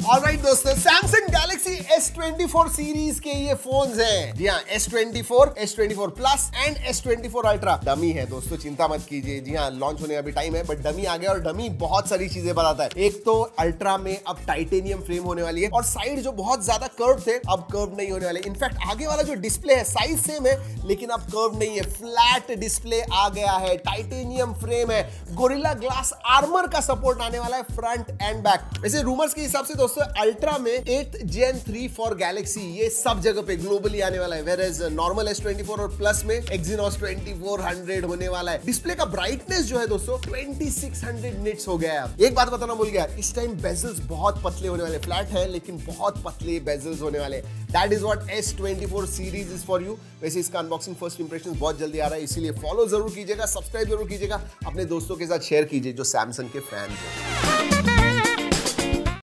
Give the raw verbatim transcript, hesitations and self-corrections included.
Alright दोस्तों, Samsung Galaxy S twenty four series के ये फोन्स हैं। जी हाँ, S twenty four, S twenty four plus and S twenty four ultra. Dummy है दोस्तों, चिंता मत कीजिए। जी हाँ, लॉन्च होने अभी टाइम है, बट डमी आ गया और डमी बहुत सारी चीजें बताता है। एक तो अल्ट्रा में अब टाइटेनियम फ्रेम होने वाली है और साइड जो बहुत ज्यादा कर्व थे अब कर्व नहीं होने वाले। इनफैक्ट आगे वाला जो डिस्प्ले है साइज सेम है लेकिन अब कर्व नहीं है, फ्लैट डिस्प्ले आ गया है। टाइटेनियम फ्रेम है, गोरिल्ला ग्लास आर्मर का सपोर्ट आने वाला है फ्रंट एंड बैक। वैसे रूमर्स के हिसाब से दोस्तों अल्ट्रा में eight gen three for Galaxy ये सब जगह पे ग्लोबली आने वाला है, whereas normal S twenty four और प्लस में एक्सिनोस ट्वेंटी फोर हंड्रेड होने वाला है। डिस्प्ले का ब्राइटनेस जो है दोस्तों ट्वेंटी सिक्स हंड्रेड निट्स हो गया है। एक बात बताना भूल गया, इस टाइम बेजल्स बहुत पतले होने वाले, फ्लैट है लेकिन बहुत पतले बेजल्स होने वाले। That is what S twenty four series is for you. वैसे इसका अनबॉक्सिंग फर्स्ट इंप्रेशन बहुत जल्दी आ रहा है, इसीलिए फॉलो जरूर कीजिएगा, सब्सक्राइब जरूर कीजिएगा, अपने दोस्तों के साथ शेयर कीजिए जो सैमसंग के फैन हैं।